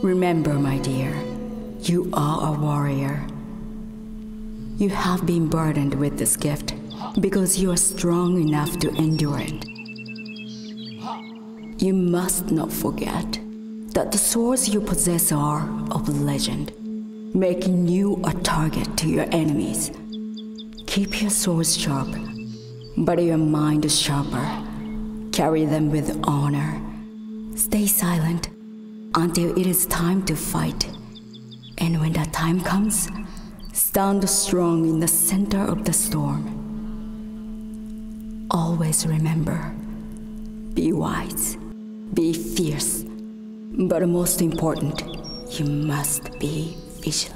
Remember, my dear, you are a warrior. You have been burdened with this gift because you are strong enough to endure it. You must not forget that the swords you possess are of legend, making you a target to your enemies. Keep your swords sharp, but your mind is sharper. Carry them with honor. Stay silent until it is time to fight. And when that time comes, stand strong in the center of the storm. Always remember, be wise, be fierce, but most important, you must be vigilant.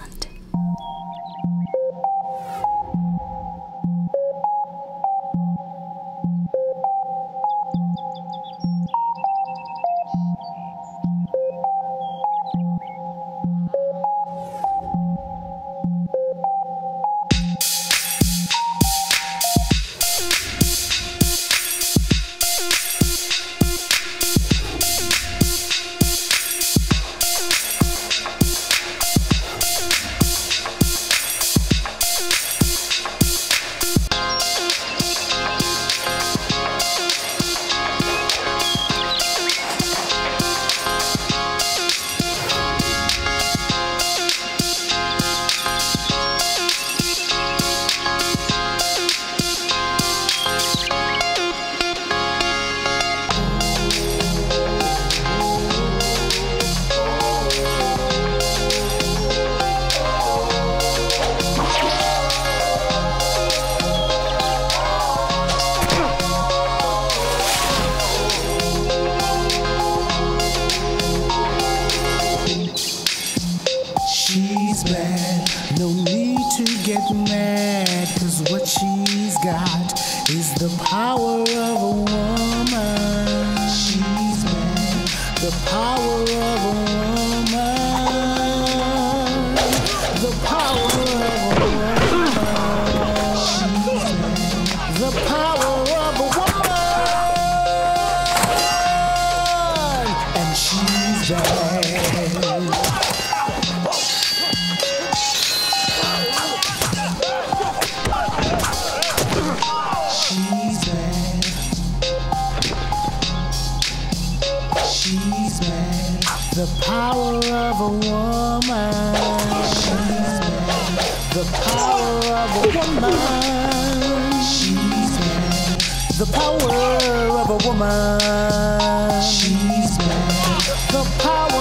She's bad, no need to get mad, 'cause what she's got is the power of a woman. She's bad, the power of a woman. The power of a woman. She's bad, the power of a woman. And she's bad. She's bad, the power of a woman. She's bad, the power of a woman. She's bad, the power of a woman. She's bad, the power